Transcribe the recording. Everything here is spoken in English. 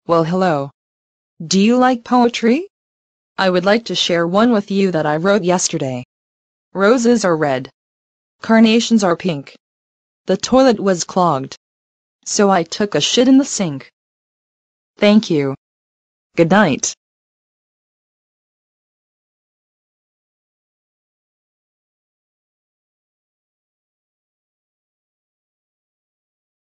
Well, hello. Do you like poetry? I would like to share one with you that I wrote yesterday. Roses are red. Carnations are pink. The toilet was clogged. So I took a shit in the sink. Thank you. Good night.